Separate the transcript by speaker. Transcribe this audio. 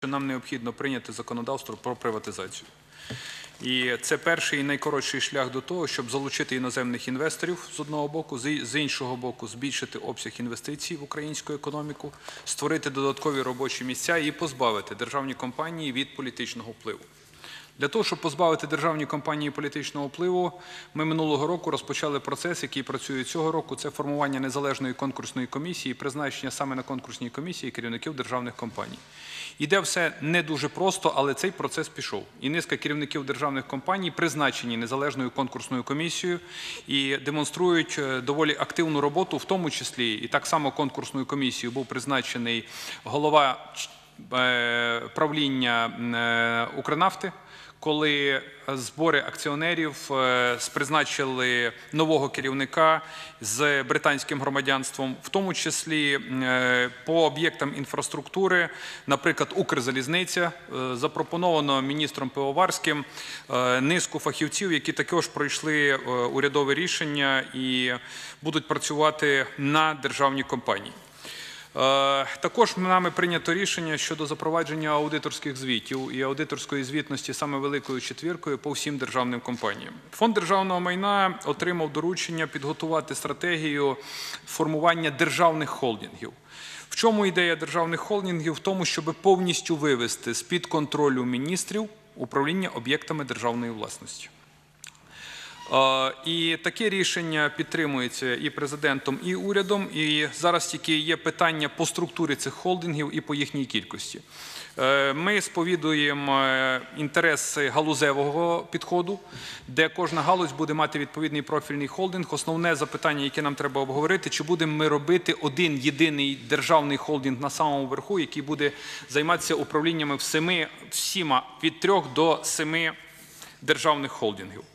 Speaker 1: нам необхідно прийняти законодавство про приватизацію. І це перший і найкоротший шлях до того, щоб залучити іноземних інвесторів з одного боку, з іншого боку збільшити обсяг інвестицій в українську економіку, створити додаткові робочі місця і позбавити державні компанії від політичного впливу. Для того, щоб позбавити державні компанії політичного впливу, ми минулого року розпочали процес, який працює цього року. Це формування незалежної конкурсної комісії, призначення саме на конкурсній комісії керівників державних компаній. Іде все не дуже просто, але цей процес пішов. І низка керівників державних компаній призначені незалежною конкурсною комісією і демонструють доволі активну роботу, в тому числі і так само конкурсною комісією був призначений голова правління Укрнафти, коли збори акціонерів призначили нового керівника з британським громадянством, в тому числі по об'єктам інфраструктури, наприклад, Укрзалізниця, запропоновано міністром Пивоварським низку фахівців, які також пройшли урядове рішення і будуть працювати на державні компанії. Також нами прийнято рішення щодо запровадження аудиторських звітів і аудиторської звітності саме великою четвіркою по всім державним компаніям. Фонд державного майна отримав доручення підготувати стратегію формування державних холдингів. В чому ідея державних холдингів? В тому, щоб повністю вивести з-під контролю міністрів управління об'єктами державної власності. І таке рішення підтримується і президентом, і урядом. І зараз тільки є питання по структурі цих холдингів і по їхній кількості. Ми сповідуємо інтереси галузевого підходу, де кожна галузь буде мати відповідний профільний холдинг. Основне запитання, яке нам треба обговорити, чи будемо ми робити один єдиний державний холдинг на самому верху, який буде займатися управліннями всіма від 3 до 7 державних холдингів.